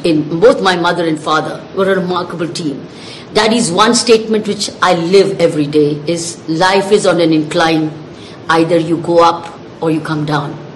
in both my mother and father were a remarkable team. Daddy's one statement which I live every day is, life is on an incline. Either you go up or you come down.